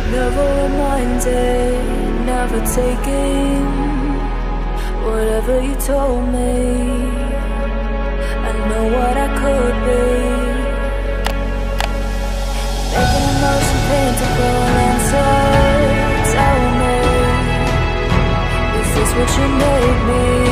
Never reminded, never taking whatever you told me. I know what I could be, making emotion paintable answer. Tell me, is this what you made me?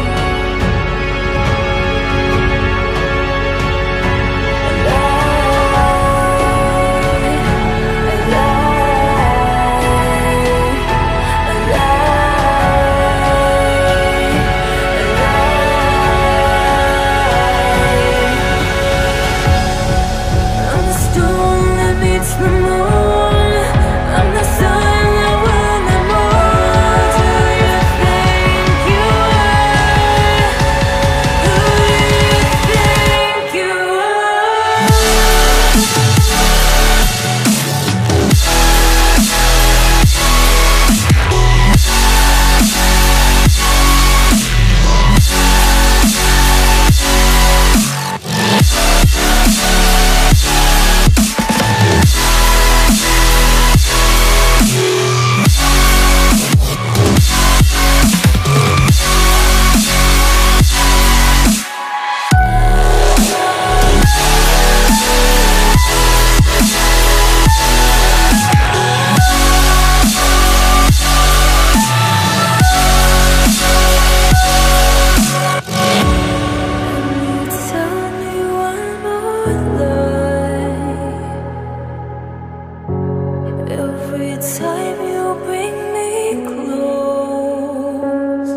Every time you bring me close,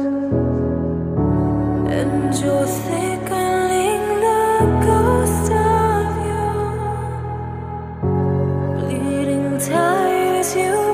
and you're thickening the ghost of you, bleeding tight as you